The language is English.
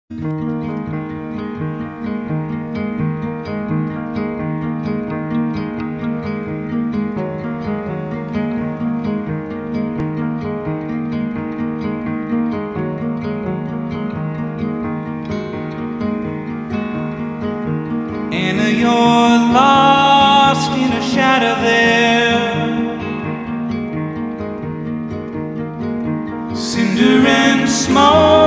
Anna, you're lost in a shadow there, cinder and smoke